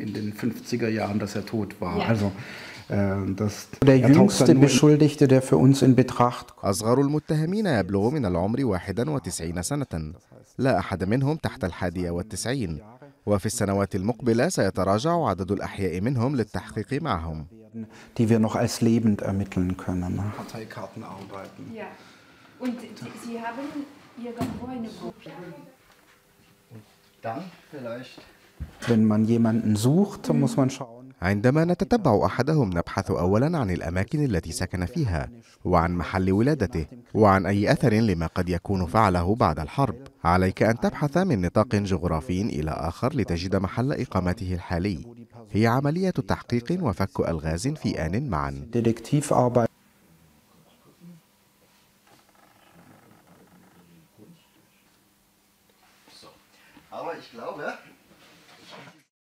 in den 50er Jahren, dass er tot war. Also, Der jüngste Beschuldigte, der für uns in Betracht kommt. أصغر المتهمين يبلغ من العمر 91 سنة، لا أحد منهم تحت 91، وفي السنوات المقبلة سيتراجع عدد الأحياء منهم للتحقيق معهم. Die wir noch als lebend ermitteln können. Parteikarten arbeiten. Ja. Und Sie haben irgendwo eine Gruppe. Dann vielleicht. Wenn man jemanden sucht, muss man schauen. عندما نتتبع أحدهم نبحث أولاً عن الأماكن التي سكن فيها، وعن محل ولادته، وعن أي أثر لما قد يكون فعله بعد الحرب. عليك أن تبحث من نطاق جغرافي إلى آخر لتجد محل إقامته الحالي. هي عملية تحقيق وفك ألغاز في آن معاً. Detektivarbeit. Aber ich glaube,